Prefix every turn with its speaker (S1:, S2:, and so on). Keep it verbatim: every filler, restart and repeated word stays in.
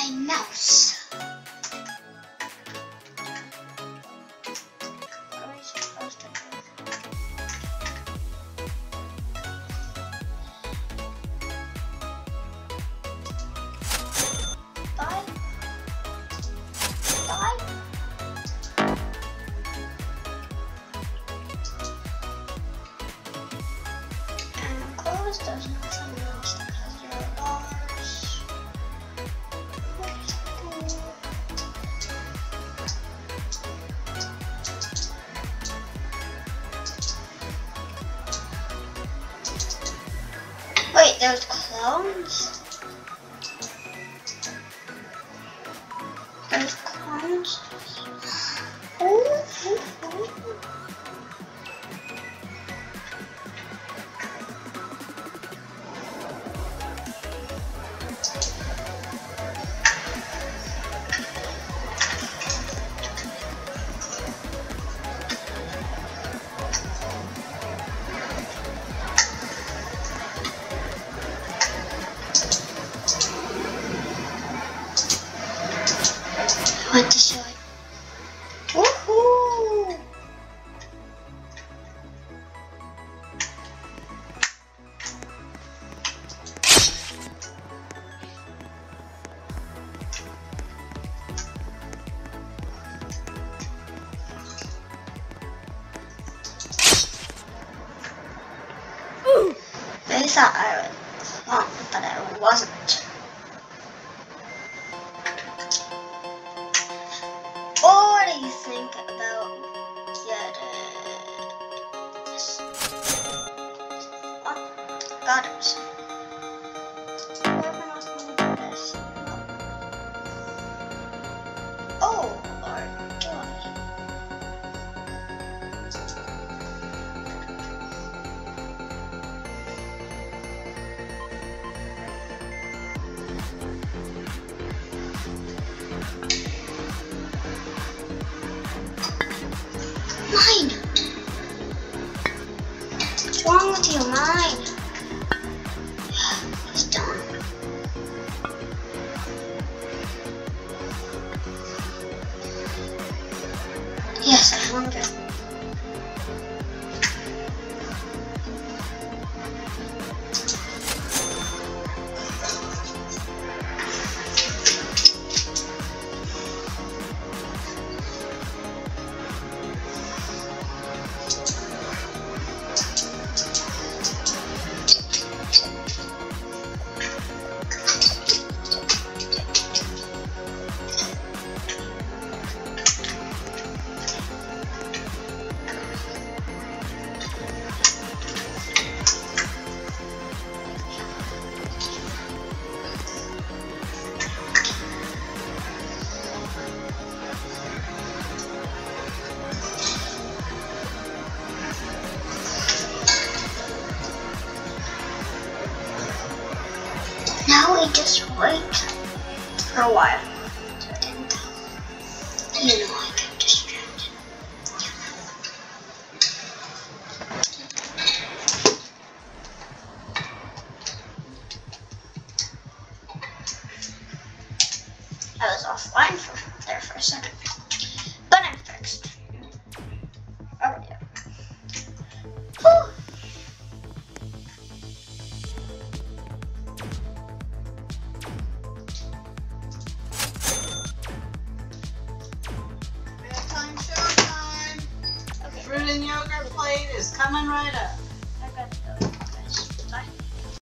S1: my mouse. What am I supposed to do? Bye. Bye. And close, there's nothing else that has your dollars. Wait, there's clones? There's clones? Ooh, ooh, ooh. I want to show it. Woohoo! Ooh. They thought I was wrong, but I wasn't. What do you think about getting this? Oh, got it. Whoever knows how to do this. Oh, or do I? Mine! What's wrong with you? Mine! It's done. Yes, I found it. Now we just wait for a while. You know I get distracted. I was offline for there for a second, but I'm fixed. Oh yeah. Whew.
S2: Fruit and yogurt plate is coming right up.